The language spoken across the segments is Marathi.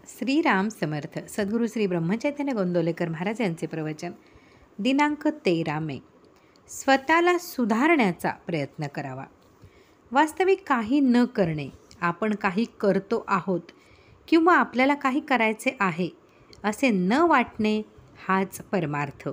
श्रीराम समर्थ. सद्गुरू श्री ब्रह्मचैतन्य गोंदवलेकर महाराज यांचे प्रवचन. दिनांक 13 मे. स्वतःला सुधारण्याचा प्रयत्न करावा. वास्तविक काही न करणे, आपण काही करतो आहोत किंवा आपल्याला काही करायचे आहे असे न वाटणे हाच परमार्थ.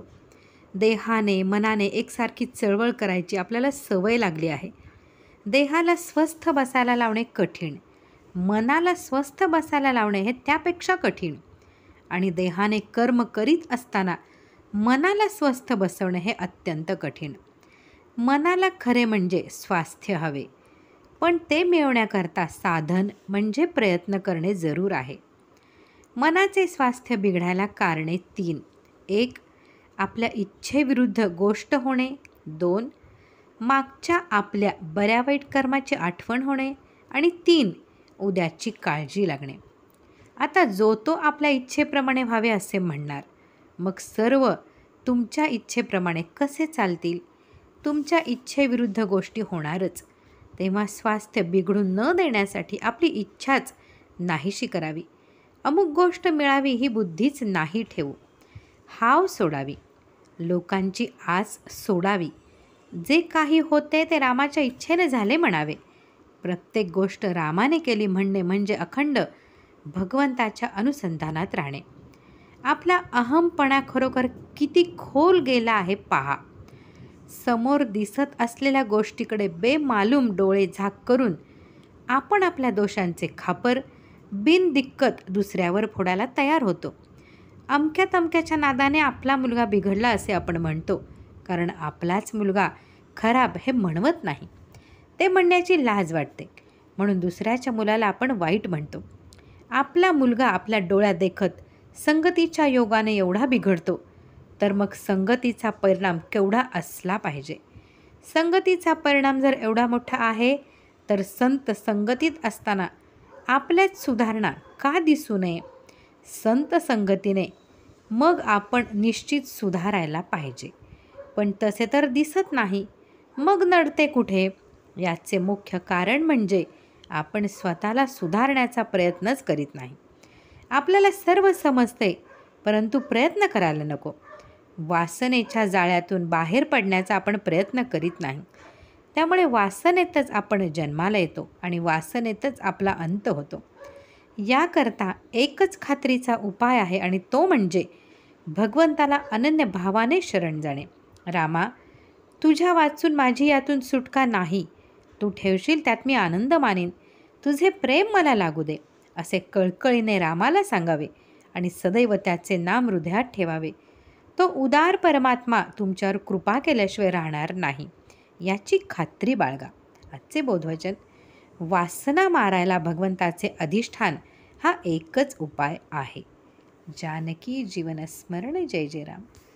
देहाने मनाने एकसारखी चळवळ करायची आपल्याला सवय लागली आहे. देहाला स्वस्थ बसायला लावणे कठीण, मनाला स्वस्थ बसायला लावणे हे त्यापेक्षा कठीण. आणि देहाने कर्म करीत असताना मनाला स्वस्थ बसवणे हे अत्यंत कठीण. मनाला खरे म्हणजे स्वास्थ्य हवे, पण ते मिळवण्याकरता साधन म्हणजे प्रयत्न करणे जरूर आहे. मनाचे स्वास्थ्य बिघडायला कारणे 3. 1. आपल्या इच्छेविरुद्ध गोष्ट होणे. 2. मागच्या आपल्या बऱ्या वाईट कर्माची आठवण होणे. आणि 3. उद्याची काळजी लागणे. आता जो तो आपल्या इच्छेप्रमाणे व्हावे असे म्हणणार, मग सर्व तुमच्या इच्छेप्रमाणे कसे चालतील? तुमच्या इच्छेविरुद्ध गोष्टी होणारच. तेव्हा स्वास्थ्य बिघडू न देण्यासाठी आपली इच्छाच नाहीशी करावी. अमुक गोष्ट मिळावी ही बुद्धीच नाही ठेवू. हाव सोडावी, लोकांची आस सोडावी. जे काही होते ते रामाच्या इच्छेने झाले म्हणावे. प्रत्येक गोष्ट रामाने केली म्हणणे म्हणजे अखंड भगवंताच्या अनुसंधानात राहणे. आपला अहमपणा खरोखर किती खोल गेला आहे पहा. समोर दिसत असलेल्या गोष्टीकडे बेमालूम डोळे झाक करून आपण आपल्या दोषांचे खापर बिनदिक्कत दुसऱ्यावर फोडायला तयार होतो. अमक्या तमक्याच्या नादाने आपला मुलगा बिघडला असे आपण म्हणतो, कारण आपलाच मुलगा खराब हे म्हणवत नाही. ते म्हणण्याची लाज वाटते, म्हणून दुसऱ्याच्या मुलाला आपण वाईट म्हणतो. आपला मुलगा आपल्या डोळ्यात देखत संगतीच्या योगाने एवढा बिघडतो, तर मग संगतीचा परिणाम केवढा असला पाहिजे. संगतीचा परिणाम जर एवढा मोठा आहे, तर संत संगतीत असताना आपल्यात सुधारणा का दिसू नये? संत संगतीने मग आपण निश्चित सुधारायला पाहिजे, पण तसे तर दिसत नाही. मग नडते कुठे? याचे मुख्य कारण म्हणजे आपण स्वतःला सुधारण्याचा प्रयत्नच करीत नाही. आपल्याला सर्व समजते, परंतु प्रयत्न करायला नको. वासनेच्या जाळ्यातून बाहेर पडण्याचा आपण प्रयत्न करीत नाही. त्यामुळे वासनेतच आपण जन्माला येतो आणि वासनेतच आपला अंत होतो. याकरता एकच खात्रीचा उपाय आहे, आणि तो म्हणजे भगवंताला अनन्य भावाने शरण जाणे. रामा, तुझ्या वाचून माझी यातून सुटका नाही. तू ठेवशील त्यात मी आनंद मानीन. तुझे प्रेम मला लागू दे, असे कळकळीने रामाला सांगावे आणि सदैव त्याचे नाम हृदयात ठेवावे. तो उदार परमात्मा तुमच्यावर कृपा केल्याशिवाय राहणार नाही, याची खात्री बाळगा. आजचे बोधवचन. वासना मारायला भगवंताचे अधिष्ठान हा एकच उपाय आहे. जानकी जीवन स्मरण. जय जय राम.